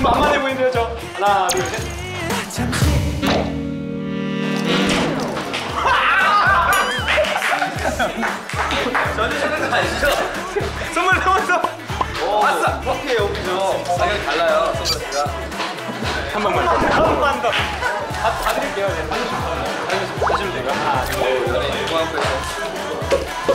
만만해 보이는데요, 저. 하나, 둘, 셋. 전혀 생각도 아니죠? 선물 나왔어. 아싸! 오케이, 여기죠. 가격이 달라요, 선글라스가. 한 번만 더. 다 드릴게요. 네. 하시면 돼요. 하나, 둘, 셋. 고맙고요.